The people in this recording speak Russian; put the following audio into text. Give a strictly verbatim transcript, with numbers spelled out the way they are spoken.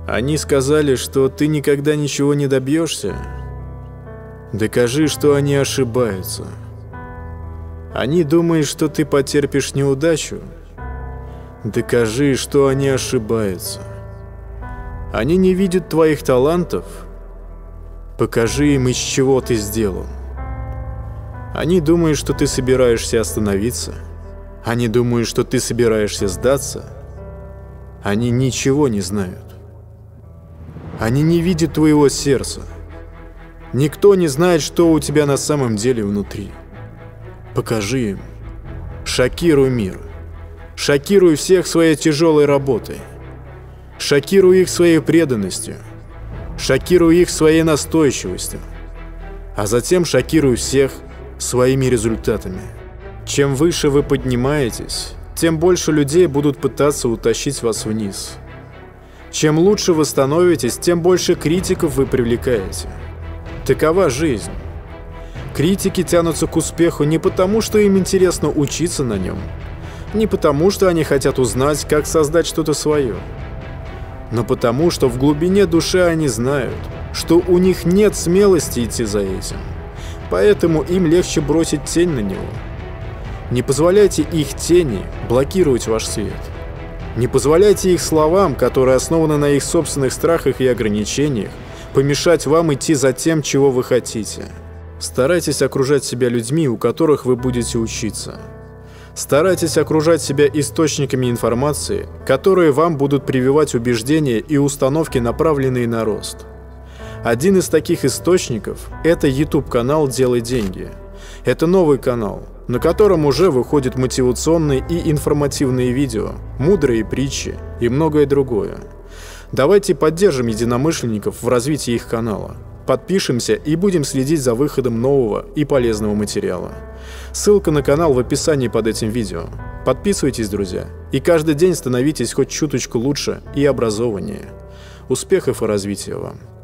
Они сказали, что ты никогда ничего не добьешься. Докажи, что они ошибаются. Они думают, что ты потерпишь неудачу. Докажи, что они ошибаются. Они не видят твоих талантов. Покажи им, из чего ты сделан. Они думают, что ты собираешься остановиться. Они думают, что ты собираешься сдаться. Они ничего не знают. Они не видят твоего сердца. Никто не знает, что у тебя на самом деле внутри. Покажи им. Шокируй мир. Шокируй всех своей тяжелой работой. Шокируй их своей преданностью. Шокируй их своей настойчивостью. А затем шокируй всех своими результатами. Чем выше вы поднимаетесь, тем больше людей будут пытаться утащить вас вниз. Чем лучше вы становитесь, тем больше критиков вы привлекаете. Такова жизнь. Критики тянутся к успеху не потому, что им интересно учиться на нем, не потому, что они хотят узнать, как создать что-то свое, но потому, что в глубине души они знают, что у них нет смелости идти за этим, поэтому им легче бросить тень на него. Не позволяйте их тени блокировать ваш свет. Не позволяйте их словам, которые основаны на их собственных страхах и ограничениях, помешать вам идти за тем, чего вы хотите. Старайтесь окружать себя людьми, у которых вы будете учиться. Старайтесь окружать себя источниками информации, которые вам будут прививать убеждения и установки, направленные на рост. Один из таких источников – это YouTube-канал «Делай деньги». Это новый канал, на котором уже выходят мотивационные и информативные видео, мудрые притчи и многое другое. Давайте поддержим единомышленников в развитии их канала. Подпишемся и будем следить за выходом нового и полезного материала. Ссылка на канал в описании под этим видео. Подписывайтесь, друзья, и каждый день становитесь хоть чуточку лучше и образованнее. Успехов и развития вам!